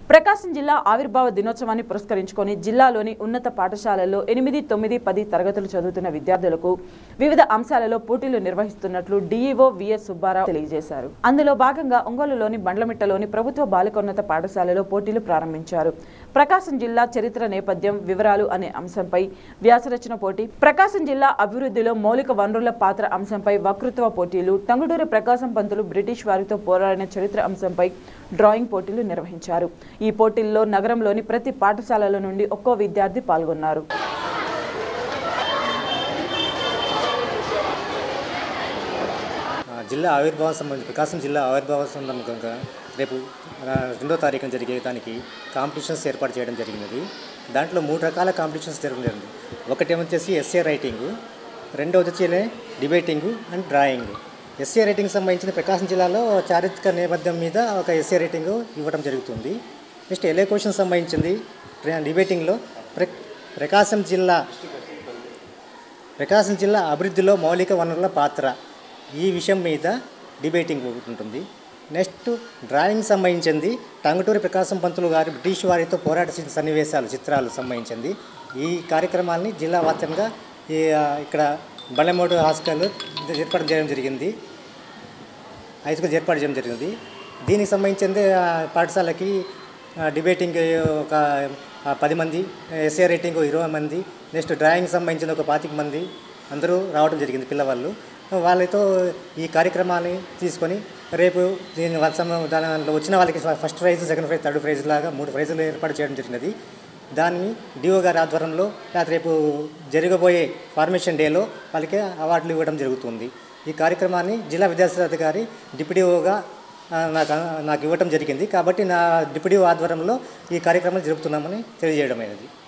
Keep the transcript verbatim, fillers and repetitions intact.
ప్రకాశం జిల్లా ఆవిర్భావ దినోత్సవాన్ని పురస్కరించుకొని జిల్లాలోని ఉన్నత పాఠశాలల్లో ఎనిమిది తొమ్మిది పది తరగతులు చదువుతున్న విద్యార్థులకు వివిధ అంశాలలో పోటీలు నిర్వహిస్తున్నట్లు డీఈఓ విఎస్ సుబ్బారావు తెలియజేశారు. అందులో భాగంగా ఒంగోలులోని బండ్లమిట్టలోని ప్రభుత్వ బాలికోన్నత పాఠశాలలో పోటీలు ప్రారంభించారు. ప్రకాశం జిల్లా చరిత్ర నేపథ్యం వివరాలు అనే అంశంపై వ్యాసరచన పోటీ, ప్రకాశం జిల్లా అభివృద్ధిలో మౌలిక వనరుల పాత్ర అంశంపై వక్తృత్వ పోటీలు, టంగుటూరి ప్రకాశం పంతులు బ్రిటిష్ వారితో పోరాడిన చరిత్ర అంశంపై డ్రాయింగ్ పోటీలు నిర్వహించారు. ఈ పోటీల్లో నగరంలోని ప్రతి పాఠశాలల నుండి ఒక్కో విద్యార్థి పాల్గొన్నారు. జిల్లా ఆవిర్భావం సంబంధించి ప్రకాశం జిల్లా ఆవిర్భావ సందర్భంగా రేపు రెండో తారీఖున జరిగే దానికి కాంపిటీషన్స్ ఏర్పాటు చేయడం జరిగినది. దాంట్లో మూడు రకాల కాంపిటీషన్స్ జరగడం జరిగింది. ఒకటి వచ్చేసి ఎస్ఏ రైటింగు, రెండవది వచ్చి debating and drawing. Essay writing సంబంధించిన ప్రకాశం జిల్లాలో చారిత్రక నేపథ్యం మీద ఒక ఎస్ఏ రైటింగ్ ఇవ్వడం జరుగుతుంది. నెక్స్ట్ ఎలే క్వశ్చన్ సంబంధించింది డిబేటింగ్లో ప్ర ప్రకాశం జిల్లా ప్రకాశం జిల్లా అభివృద్ధిలో మౌలిక వనరుల పాత్ర ఈ విషయం మీద డిబేటింగ్ ఉంటుంది. నెక్స్ట్ డ్రాయింగ్ సంబంధించింది టంగుటూరి ప్రకాశం పంతులు గారి బ్రిటిష్ వారితో పోరాట సన్నివేశాలు చిత్రాలు సంబంధించింది. ఈ కార్యక్రమాన్ని జిల్లా వ్యాప్తంగా ఈ ఇక్కడ బండ్లమూడు హాస్టల్ ఏర్పాటు చేయడం జరిగింది, హై స్కూల్ ఏర్పాటు చేయడం జరిగింది. దీనికి సంబంధించింది పాఠశాలకి డిబేటింగ్ ఒక పది మంది, ఎస్ఏ రైటింగ్ ఇరవై మంది, నెక్స్ట్ డ్రాయింగ్ సంబంధించిన ఒక పాతిక మంది అందరూ రావడం జరిగింది పిల్లవాళ్ళు. వాళ్ళతో ఈ కార్యక్రమాన్ని తీసుకొని రేపు దీని దానిలో వచ్చిన వాళ్ళకి first prize, second prize, third prize లాగా మూడు ప్రైజులు ఏర్పాటు చేయడం జరిగినది. దాన్ని డిఓ గారి ఆధ్వర్యంలో రేపు జరగబోయే ఫార్మేషన్ డేలో వాళ్ళకి అవార్డులు ఇవ్వడం జరుగుతుంది. ఈ కార్యక్రమాన్ని జిల్లా విద్యాశాఖాధికారి డిప్యూటీఓగా నాకు నాకు ఇవ్వడం జరిగింది. కాబట్టి నా డిప్యూటీఓ ఆధ్వర్యంలో ఈ కార్యక్రమాలు జరుపుతున్నామని తెలియజేయడం అనేది.